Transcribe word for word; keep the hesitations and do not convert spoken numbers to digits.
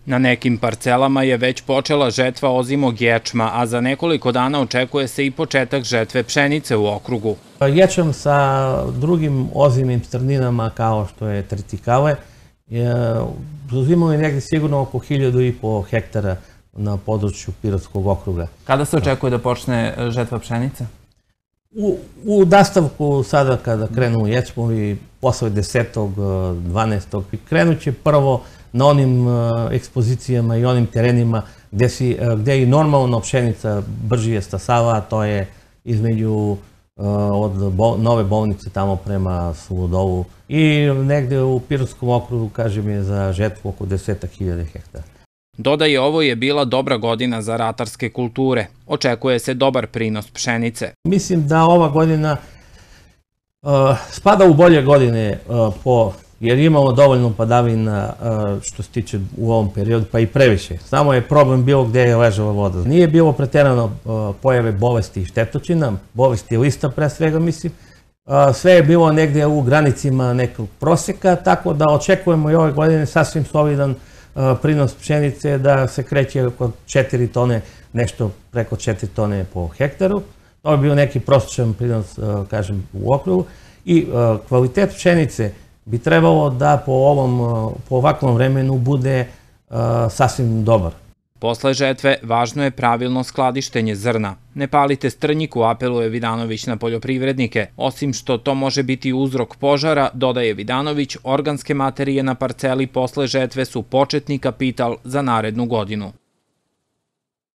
Na nekim parcelama je već počela žetva ozimog ječma, a za nekoliko dana očekuje se i početak žetve pšenice u okrugu. Ječam sa drugim ozimim strninama kao što je tritikale zauzimaju negdje sigurno oko hiljadu i po hektara na području Pirotskog okruga. Kada se očekuje da počne žetva pšenice? U, u nastavku sada kada krenu ječmovi, posle desetog, dvanaestog krenut će prvo na onim ekspozicijama i onim terenima gde, si, gde i normalno pšenica brže stasava, to je između od nove bolnice tamo prema Suludovu i negde u Pirotskom okrugu, kažem, je za žetvu oko desetak hiljada hektara. Dodaje, ovo je bila dobra godina za ratarske kulture. Očekuje se dobar prinos pšenice. Mislim da ova godina uh, spada u bolje godine, uh, po, jer imamo dovoljno padavina uh, što se tiče u ovom periodu, pa i previše. Samo je problem bio gde je ležala voda. Nije bilo preterano uh, pojave bolesti i štetočina, bolesti lista pre svega, mislim. Uh, sve je bilo negde u granicima nekog proseka, tako da očekujemo i ove godine sasvim solidan prinos pšenice da se kreće oko četiri tone, nešto preko četiri tone po hektaru. To je bio neki prosječan prinos, kažem, u okrugu. I kvalitet pšenice bi trebalo da po ovom, po ovakvom vremenu bude sasvim dobar. Posle žetve važno je pravilno skladištenje zrna. Ne palite strnjiku, apeluje Vidanović na poljoprivrednike. Osim što to može biti uzrok požara, dodaje Vidanović, organske materije na parceli posle žetve su početni kapital za narednu godinu.